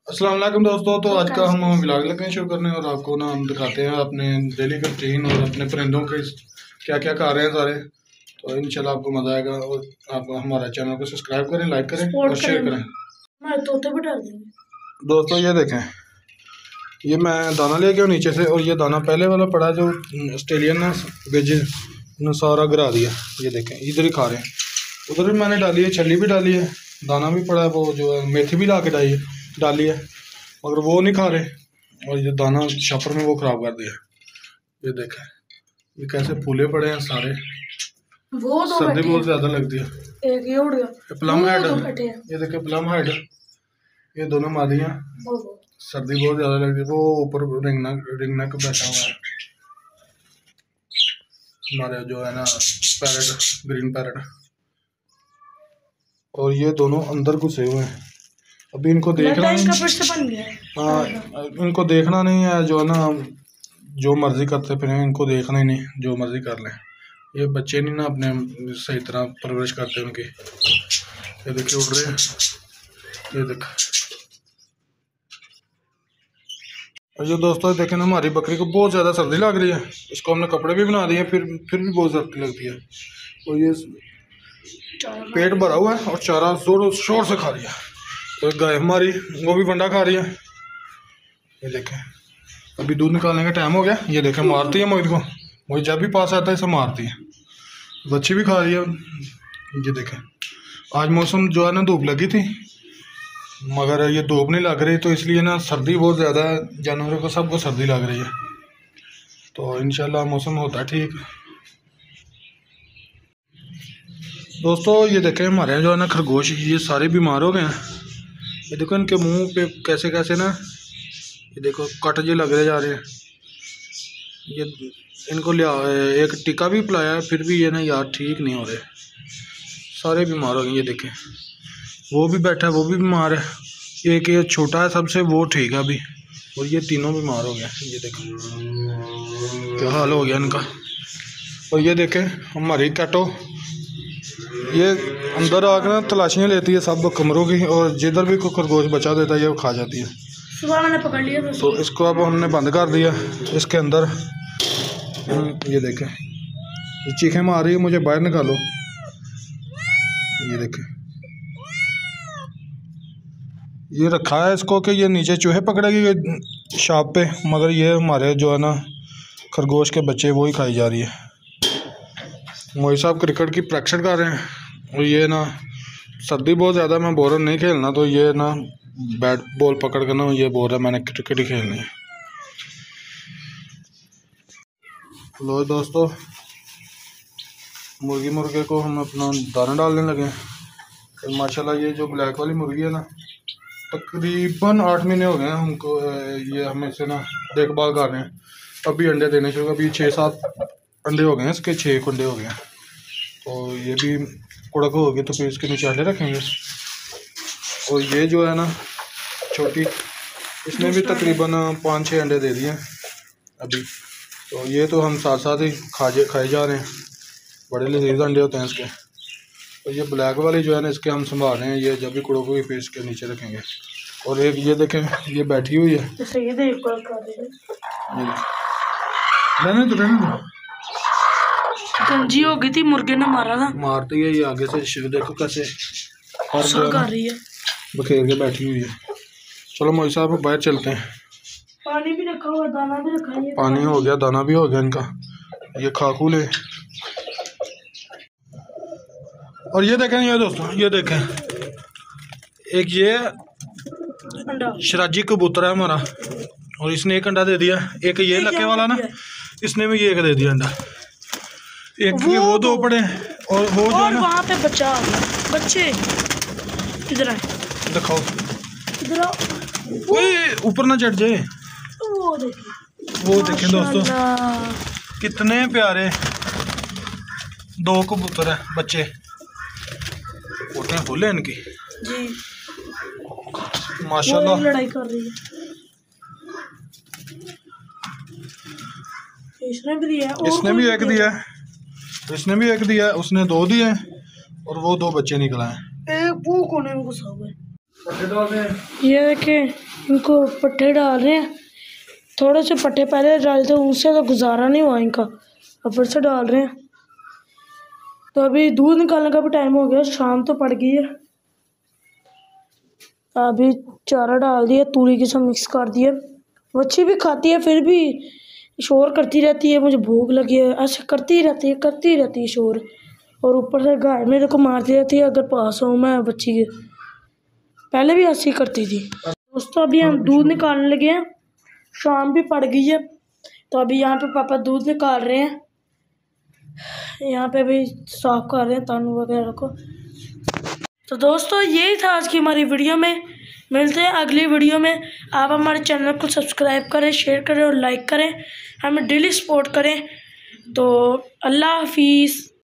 अस्सलाम वालेकुम दोस्तों। तो आज का हम व्लॉग लगे शुरू करने और आपको ना हम दिखाते हैं अपने डेली का रूटीन और अपने परिंदों के क्या क्या खा रहे हैं सारे। तो इंशाल्लाह आपको मजा आएगा और आप हमारे चैनल को सब्सक्राइब करें, लाइक करें और शेयर करें। तोते भी डाल देंगे। दोस्तों ये देखें, ये मैं दाना ले गया नीचे से और ये दाना पहले वाला पड़ा जो ऑस्ट्रेलियन ना वेज सारा गिरा दिया। ये देखें इधर ही खा रहे हैं, उधर भी मैंने डाली है, छली भी डाली है, दाना भी पड़ा है, वो जो है मेथी भी ला के डाली है मगर वो नहीं खा रहे और ये दाना शॉपर में वो ख़राब कर दिया। ये देखें ये कैसे फूले पड़े हैं सारे, वो तो सर्दी बहुत ज़्यादा लगती है। एक ये उड़ गया, प्लम हेड, ये देखें प्लम हेड, ये दोनों मादियाँ, सर्दी बहुत ज़्यादा लगती है। वो ऊपर रिंगनेक बैठा हुआ है हमारे जो है ना पैरट, ग्रीन पैरट, और ये दोनों अंदर घुसे हुए हैं। अभी इनको देखना नहीं, हाँ इनको देखना नहीं है, जो है ना जो मर्जी करते फिर इनको देखना ही नहीं, जो मर्जी कर लें। ये बच्चे नहीं ना अपने सही तरह परवरिश करते उनकी। ये देखिए उड़ रहे हैं, ये देखो। और जो दोस्तों देखें ना हमारी बकरी को बहुत ज़्यादा सर्दी लग रही है, इसको हमने कपड़े भी बना दिए फिर भी बहुत सर्दी लगती है। और ये पेट भरा हुआ है और चारा जोर शोर से खा रही है। तो गाय हमारी वो भी वंडा खा रही है। ये देखें अभी दूध निकालने का टाइम हो गया। ये देखें मारती है मोहित को, मोहित जब भी पास आता है इसे मारती है। बच्ची भी खा रही है। ये देखें आज मौसम जो है ना धूप लगी थी मगर ये धूप नहीं लग रही, तो इसलिए ना सर्दी बहुत ज़्यादा है, जानवरों को सबको सर्दी लग रही है। तो इंशाल्लाह मौसम होता है ठीक। दोस्तों ये देखें हमारे यहाँ जो है ना खरगोश ये सारे बीमार हो गए हैं। ये देखो इनके मुंह पे कैसे कैसे ना, ये देखो कट जे लग रहे जा रहे हैं। ये इनको लिया एक टीका भी पिलाया है फिर भी ये ना यार ठीक नहीं हो रहे, सारे बीमार हो गए। ये देखें वो भी बैठा है, वो भी बीमार है, एक ये छोटा है सबसे, वो ठीक है अभी, और ये तीनों बीमार हो गए। ये देखें क्या हाल हो गया इनका। और ये देखें हमारी कैटो ये अंदर आकर ना तलाशियाँ लेती है सब कमरों की, और जिधर भी कोई खरगोश बचा देता है ये वो खा जाती है। सुबह मैंने पकड़ लिया तो इसको अब हमने बंद कर दिया इसके अंदर। ये देखें ये चीखें मार रही है, मुझे बाहर निकालो। ये देखें ये रखा है इसको कि ये नीचे चूहे पकड़ेगी शॉप पे, मगर ये हमारे जो है ना खरगोश के बच्चे वो ही खाई जा रही है। मोहित साहब क्रिकेट की प्रैक्टिस कर रहे हैं और ये ना सर्दी बहुत ज़्यादा, मैं बोल रहा नहीं खेलना, तो ये ना बैट बॉल पकड़ कर ना ये बोल रहा मैंने क्रिकेट ही खेलनी है। लो दोस्तों मुर्गी मुर्गे को हम अपना दाना डालने लगे हैं। तो माशाल्लाह ये जो ब्लैक वाली मुर्गी है ना तकरीबन 8 महीने हो गए हैं हमको, ये हम इसे ना देखभाल कर रहे हैं। अभी अंडे देने शुरू, अभी 6-7 अंडे हो गए हैं इसके, 6 अंडे हो गए हैं। तो ये भी कुड़क हो गए तो फिर इसके नीचे अंडे रखेंगे। और ये जो है ना छोटी, इसने भी तकरीबन 5-6 अंडे दे दिए अभी। तो ये तो हम साथ साथ ही खाए जा रहे हैं, बड़े लजीज अंडे होते हैं इसके। तो ये ब्लैक वाली जो है ना इसके हम संभाल रहे हैं, ये जब भी कुड़क होगी फिर इसके नीचे रखेंगे। और एक ये देखें ये बैठी हुई है, रहने दो गंजी हो गई थी, मुर्गे ने मारा था, मारती है। ये आगे से देखो कैसे कर रही है, बखेर के बैठी हुई है। चलो मोहित साहब बाहर चलते हैं। पानी भी रखा हुआ, दाना भी रखा है, पानी हो गया, दाना भी हो गया इनका, ये खाकू ले। और ये देखें ये दोस्तों, ये देखें एक ये शराजी कबूतर है हमारा, और इसने एक अंडा दे दिया। एक ये लके वाला ना, इसने भी ये एक दे दिया अंडा। एक वो 2 पड़े और वो जो है ना वहाँ पे बच्चा आ गया, बच्चे इधर आए, दिखाओ इधर आओ, ऊपर ना चढ़ जाए। वो देखें दोस्तों कितने प्यारे 2 कबूतर है बच्चे, कोटियाँ खोले इनकी जी माशाल्लाह। लड़ाई कर रही है, इसने भी दिया, इसने भी एक दिया, इसने भी एक दिया, उसने 2 दिए और वो 2 बच्चे निकल आए। वो कोने में घुसा हुआ है। ये देखें इनको पट्टे डाल रहे हैं। थोड़े से पट्टे पहले डाले थे, उनसे तो गुजारा नहीं हुआ इनका, अब फिर से डाल रहे हैं। तो अभी दूध निकालने का भी टाइम हो गया, शाम तो पड़ गई है। अभी चारा डाल दिया, तूरी के साथ मिक्स कर दिया। बच्ची भी खाती है, फिर भी शोर करती रहती है, मुझे भूख लगी है, ऐसे करती रहती है शोर। और ऊपर से गाय मेरे को मारती रहती है अगर पास हूँ मैं बच्ची के। पहले भी ऐसी करती थी। दोस्तों अभी हम दूध निकालने लगे हैं, शाम भी पड़ गई है। तो अभी यहाँ पे पापा दूध निकाल रहे हैं, यहाँ पे भी साफ कर रहे हैं तानू वगैरह को। तो दोस्तों यही था आज की हमारी वीडियो में। मिलते हैं अगली वीडियो में। आप हमारे चैनल को सब्सक्राइब करें, शेयर करें और लाइक करें, हमें डेली सपोर्ट करें। तो अल्लाह हाफिज़।